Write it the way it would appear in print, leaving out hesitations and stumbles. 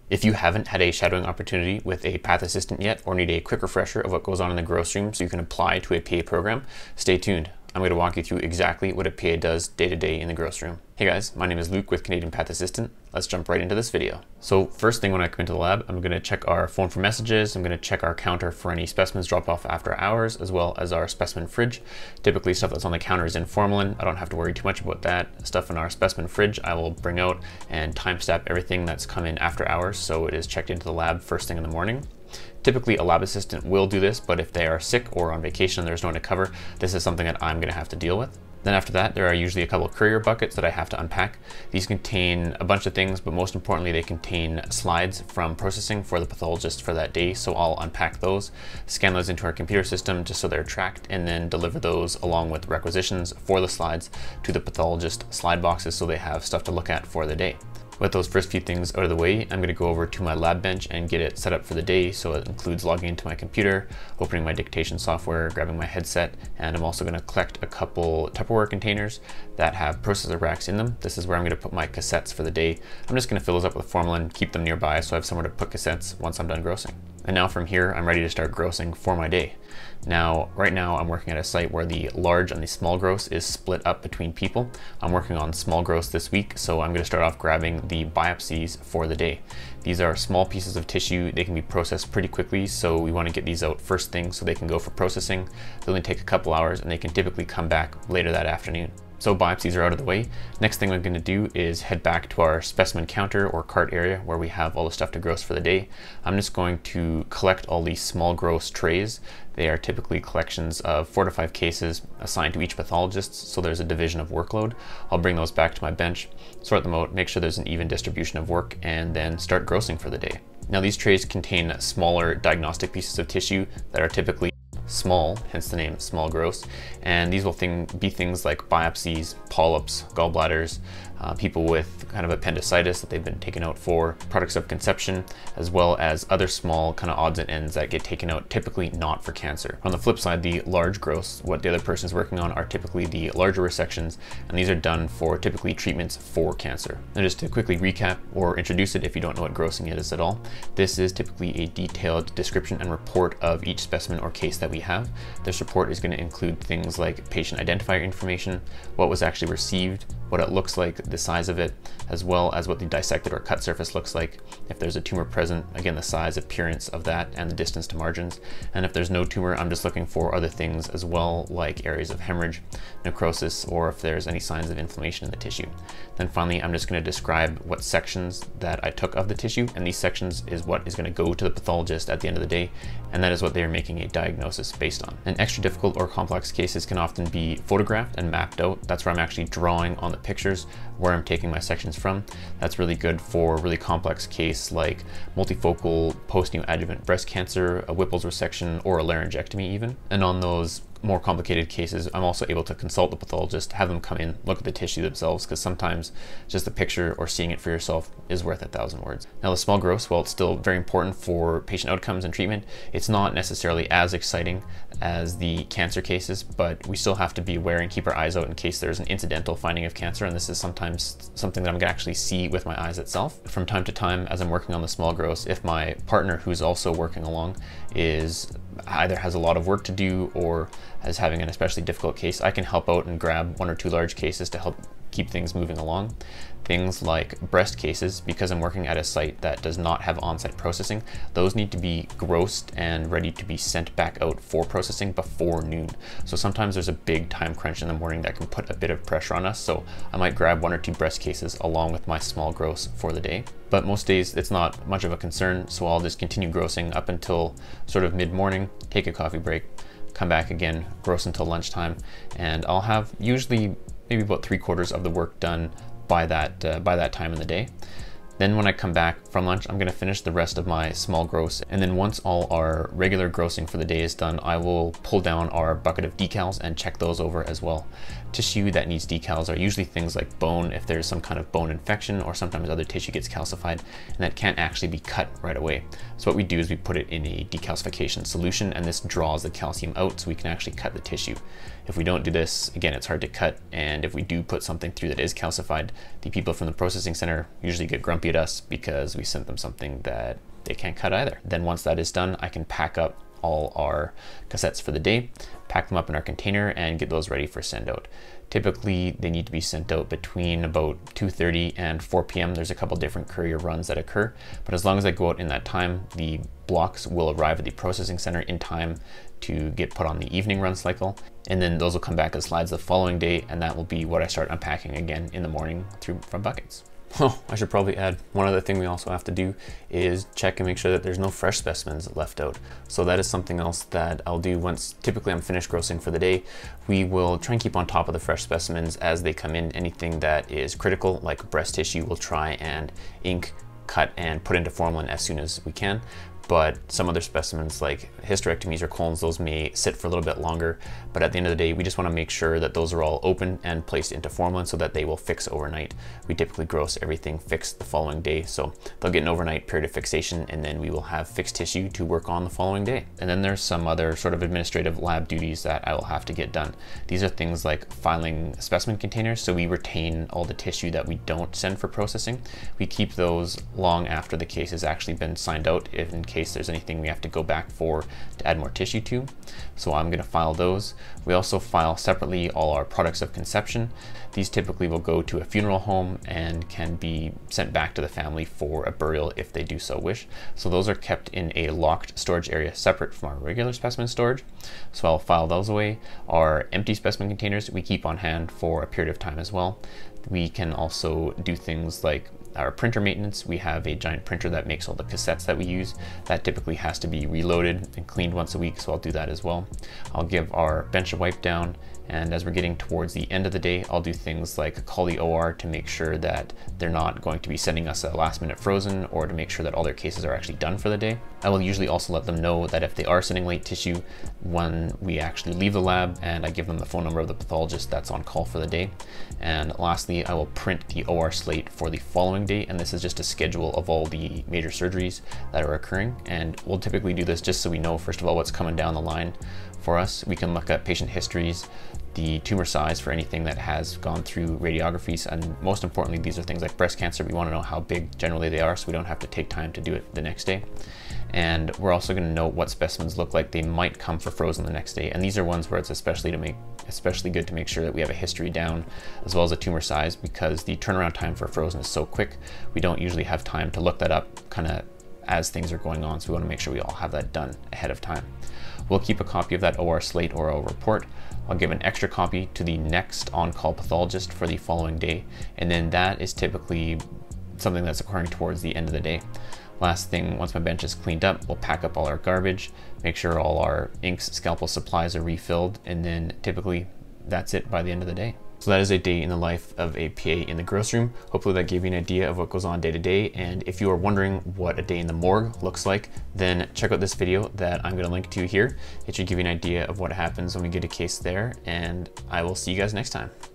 If you haven't had a shadowing opportunity with a path assistant yet, or need a quick refresher of what goes on in the gross room so you can apply to a PA program, stay tuned. I'm going to walk you through exactly what a PA does day to day in the gross room. Hey guys, my name is Luke with Canadian Path Assistant. Let's jump right into this video. So first thing when I come into the lab, I'm going to check our phone for messages. I'm going to check our counter for any specimens dropped off after hours, as well as our specimen fridge. Typically stuff that's on the counter is in formalin. I don't have to worry too much about that. Stuff in our specimen fridge, I will bring out and timestamp everything that's come in after hours, so it is checked into the lab first thing in the morning. Typically a lab assistant will do this, but if they are sick or on vacation and there's no one to cover, this is something that I'm going to have to deal with. Then after that, there are usually a couple of courier buckets that I have to unpack. These contain a bunch of things, but most importantly, they contain slides from processing for the pathologist for that day. So I'll unpack those, scan those into our computer system just so they're tracked, and then deliver those along with requisitions for the slides to the pathologist slide boxes so they have stuff to look at for the day. With those first few things out of the way, I'm going to go over to my lab bench and get it set up for the day. So it includes logging into my computer, opening my dictation software, grabbing my headset, and I'm also going to collect a couple Tupperware containers that have processor racks in them. This is where I'm going to put my cassettes for the day. I'm just going to fill those up with formalin, keep them nearby so I have somewhere to put cassettes once I'm done grossing. And now from here, I'm ready to start grossing for my day. Now, right now I'm working at a site where the large and the small gross is split up between people. I'm working on small gross this week, so I'm going to start off grabbing the biopsies for the day. These are small pieces of tissue. They can be processed pretty quickly, so we want to get these out first thing so they can go for processing. They only take a couple hours and they can typically come back later that afternoon. So biopsies are out of the way. Next thing I'm going to do is head back to our specimen counter or cart area where we have all the stuff to gross for the day. I'm just going to collect all these small gross trays. They are typically collections of 4 to 5 cases assigned to each pathologist, so there's a division of workload. I'll bring those back to my bench, sort them out, make sure there's an even distribution of work, and then start grossing for the day. Now these trays contain smaller diagnostic pieces of tissue that are typically small, hence the name small gross, and these will be things like biopsies, polyps, gallbladders, people with kind of appendicitis that they've been taken out for, products of conception, as well as other small kind of odds and ends that get taken out, typically not for cancer. On the flip side, the large gross, what the other person is working on, are typically the larger resections, and these are done for typically treatments for cancer. Now just to quickly recap or introduce it if you don't know what grossing is at all, this is typically a detailed description and report of each specimen or case that we have. This report is going to include things like patient identifier information, what was actually received, what it looks like, the size of it, as well as what the dissected or cut surface looks like. If there's a tumor present, again, the size, appearance of that, and the distance to margins. And if there's no tumor, I'm just looking for other things as well, like areas of hemorrhage, necrosis, or if there's any signs of inflammation in the tissue. Then finally, I'm just going to describe what sections that I took of the tissue, and these sections is what is going to go to the pathologist at the end of the day, and that is what they are making a diagnosis based on. And extra difficult or complex cases can often be photographed and mapped out. That's where I'm actually drawing on the pictures where I'm taking my sections from. That's really good for a really complex case like multifocal post-neoadjuvant breast cancer, a Whipple's resection, or a laryngectomy even. And on those more complicated cases, I'm also able to consult the pathologist, have them come in, look at the tissue themselves, because sometimes just the picture or seeing it for yourself is worth 1,000 words. Now the small gross, while it's still very important for patient outcomes and treatment, it's not necessarily as exciting as the cancer cases, but we still have to be aware and keep our eyes out in case there's an incidental finding of cancer, and this is sometimes something that I'm gonna actually see with my eyes itself. From time to time, as I'm working on the small gross, if my partner who's also working along either has a lot of work to do or is having an especially difficult case, I can help out and grab 1 or 2 large cases to help keep things moving along. Things like breast cases, because I'm working at a site that does not have on-site processing, those need to be grossed and ready to be sent back out for processing before noon. So sometimes there's a big time crunch in the morning that can put a bit of pressure on us, so I might grab 1 or 2 breast cases along with my small gross for the day. But most days it's not much of a concern, so I'll just continue grossing up until sort of mid-morning, take a coffee break, come back again, gross until lunchtime, and I'll have usually maybe about 3/4 of the work done by that time in the day. Then when I come back from lunch, I'm gonna finish the rest of my small gross. And then once all our regular grossing for the day is done, I will pull down our bucket of decals and check those over as well. Tissue that needs decals are usually things like bone, if there's some kind of bone infection, or sometimes other tissue gets calcified and that can't actually be cut right away. So what we do is we put it in a decalcification solution, and this draws the calcium out so we can actually cut the tissue. If we don't do this, again, it's hard to cut, and if we do put something through that is calcified, the people from the processing center usually get grumpy at us because we sent them something that they can't cut either. Then once that is done, I can pack up all our cassettes for the day, pack them up in our container, and get those ready for send out. Typically, they need to be sent out between about 2:30 and 4 p.m. There's a couple different courier runs that occur, but as long as I go out in that time, the blocks will arrive at the processing center in time to get put on the evening run cycle, and then those will come back as slides the following day, and that will be what I start unpacking again in the morning from buckets. Oh, I should probably add, one other thing we also have to do is check and make sure that there's no fresh specimens left out. So that is something else that I'll do once typically I'm finished grossing for the day. We will try and keep on top of the fresh specimens as they come in. Anything that is critical, like breast tissue, we'll try and ink, cut, and put into formalin as soon as we can. But some other specimens like hysterectomies or colons, those may sit for a little bit longer. But at the end of the day, we just want to make sure that those are all open and placed into formalin so that they will fix overnight. We typically gross everything fixed the following day. So they'll get an overnight period of fixation, and then we will have fixed tissue to work on the following day. And then there's some other sort of administrative lab duties that I will have to get done. These are things like filing specimen containers. So we retain all the tissue that we don't send for processing. We keep those long after the case has actually been signed out, if in case there's anything we have to go back for to add more tissue to. So I'm going to file those. We also file separately all our products of conception. These typically will go to a funeral home and can be sent back to the family for a burial if they do so wish. So those are kept in a locked storage area separate from our regular specimen storage. So I'll file those away. Our empty specimen containers we keep on hand for a period of time as well. We can also do things like our printer maintenance. We have a giant printer that makes all the cassettes that we use. That typically has to be reloaded and cleaned once a week, so I'll do that as well. I'll give our bench a wipe down, and as we're getting towards the end of the day, I'll do things like call the OR to make sure that they're not going to be sending us a last minute frozen, or to make sure that all their cases are actually done for the day. I will usually also let them know that if they are sending late tissue when we actually leave the lab, and I give them the phone number of the pathologist that's on call for the day. And lastly, I will print the OR slate for the following day, and this is just a schedule of all the major surgeries that are occurring. And we'll typically do this just so we know, first of all, what's coming down the line for us. We can look at patient histories, the tumor size for anything that has gone through radiographies, and most importantly, these are things like breast cancer. We want to know how big generally they are so we don't have to take time to do it the next day. And we're also going to know what specimens look like they might come for frozen the next day, and these are ones where it's especially good to make sure that we have a history down as well as a tumor size, because the turnaround time for frozen is so quick. We don't usually have time to look that up kind of as things are going on, so we want to make sure we all have that done ahead of time. We'll keep a copy of that OR slate or OR report. I'll give an extra copy to the next on-call pathologist for the following day, and then that is typically something that's occurring towards the end of the day. Last thing, once my bench is cleaned up, we'll pack up all our garbage, make sure all our inks, scalpel supplies are refilled, and then typically that's it by the end of the day. So that is a day in the life of a PA in the gross room. Hopefully that gave you an idea of what goes on day to day. And if you are wondering what a day in the morgue looks like, then check out this video that I'm gonna link to here. It should give you an idea of what happens when we get a case there, and I will see you guys next time.